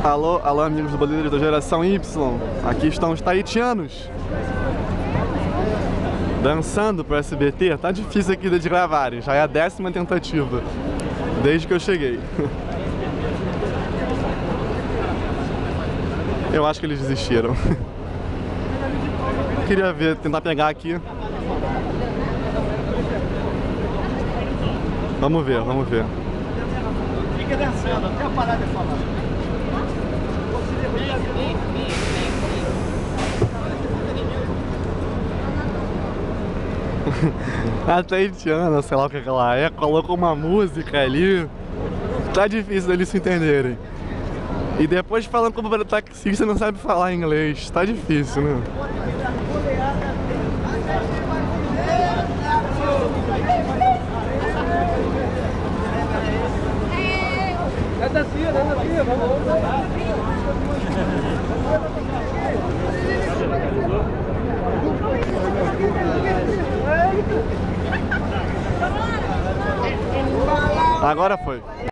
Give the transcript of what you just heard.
Alô, alô, amigos do Boleiros da Geração Y. Aqui estão os tahitianos dançando pro SBT. Tá difícil aqui de gravarem, já é a 10ª tentativa desde que eu cheguei. Eu acho que eles desistiram. Queria ver, tentar pegar aqui. Vamos ver, vamos ver. Fica dançando, até parar de falar. A tahitiana, sei lá o que ela é, colocou uma música ali. Tá difícil deles se entenderem. E depois falando como o taxista não sabe falar inglês. Tá difícil, né? Agora foi.